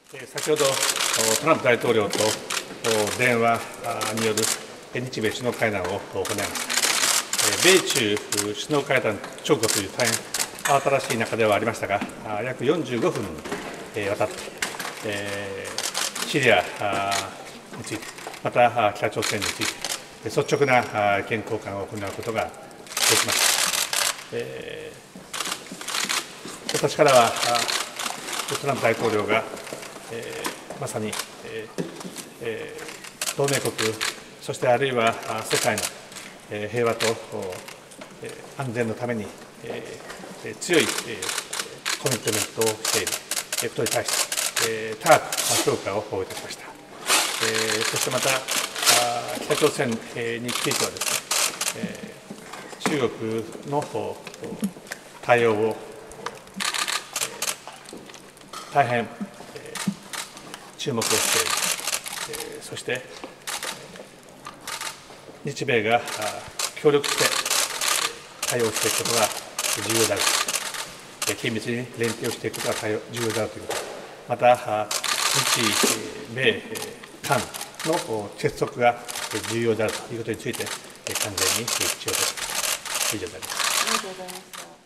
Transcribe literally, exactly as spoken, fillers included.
先ほどトランプ大統領と電話による日米首脳会談を行いました。米中首脳会談直後という大変慌ただしい中ではありましたが、約よんじゅうごふんにわたってシリアについて、また北朝鮮について率直な意見交換を行うことができました。私からはトランプ大統領がえー、まさに、えーえー、同盟国、そしてあるいは世界の、えー、平和と、えー、安全のために、えー、強い、えー、コミットメントをしていることに対して、えー、高く評価をいたしました。えー、そしてまた、北朝鮮についてはですね、えー、中国の対応を大変注目をしている、えー、そして日米が協力して対応していくことが重要である、緊密に連携をしていくことが重要であるということ、また日米韓の結束が重要であるということについて完全に一致をとる以上であります。 ありがとうございました。